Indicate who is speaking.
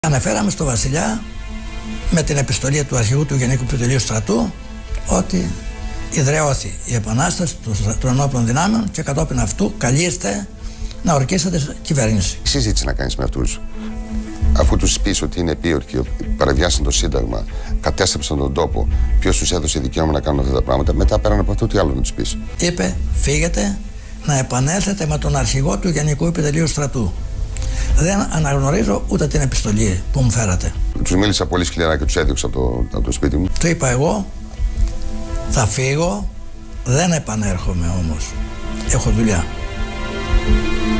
Speaker 1: Αναφέραμε στο Βασιλιά με την επιστολή του αρχηγού του Γενικού Επιτελείου Στρατού ότι ιδραιώθη η Επανάσταση των Ενόπλων Δυνάμεων και κατόπιν αυτού καλείστε να ορκίσετε κυβέρνηση.
Speaker 2: Τι συζήτηση να κάνεις με αυτούς, αφού τους πεις ότι είναι επίορκοι, παραβιάσαν το Σύνταγμα, κατέστρεψαν τον τόπο, ποιος τους έδωσε δικαίωμα να κάνουν αυτά τα πράγματα, μετά πέραν από αυτό τι άλλο να τους πεις?
Speaker 1: Είπε, φύγετε να επανέλθετε με τον αρχηγό του Γενικού Επιτελείου Στρατού. Δεν αναγνωρίζω ούτε την επιστολή που μου φέρατε.
Speaker 2: Τους μίλησα πολύ σκληρά και τους έδιωξα από το σπίτι μου.
Speaker 1: Του είπα εγώ, θα φύγω, δεν επανέρχομαι όμως. Έχω δουλειά.